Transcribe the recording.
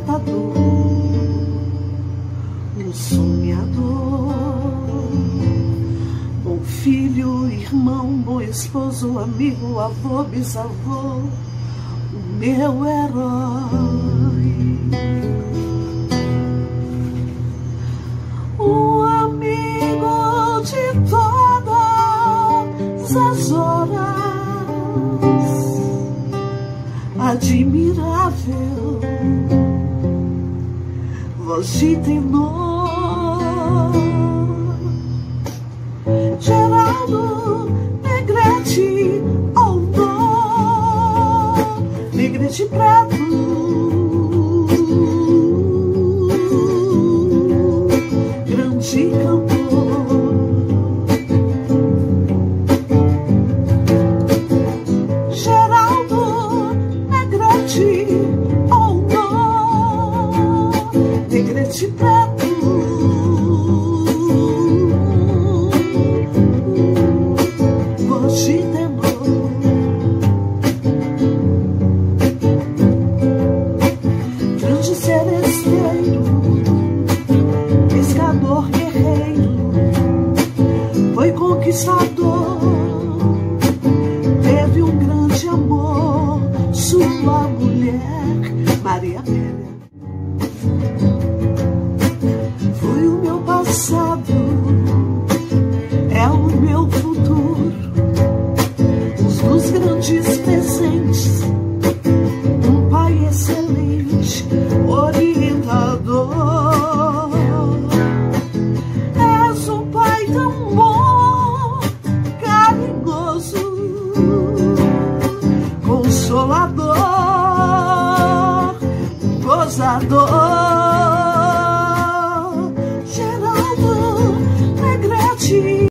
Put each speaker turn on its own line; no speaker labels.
matador, um sonhador, bom filho, irmão, bom esposo, amigo, avô, bisavô, o meu herói. Um amigo de todas as horas, admirável, voz de tenor, Geraldo Negrete, ou Negrete Preto, grande cantor, Geraldo Negrete, ou Negrete Preto, voz de tenor, grande seresteiro, pescador guerreiro, foi conquistador, teve um grande amor, sua mulher, Maria Amélia. Foi o meu passado, é o meu futuro, os grandes presentes, um pai excelente, orientador. És um pai tão bom, carinhoso, consolador, gozador.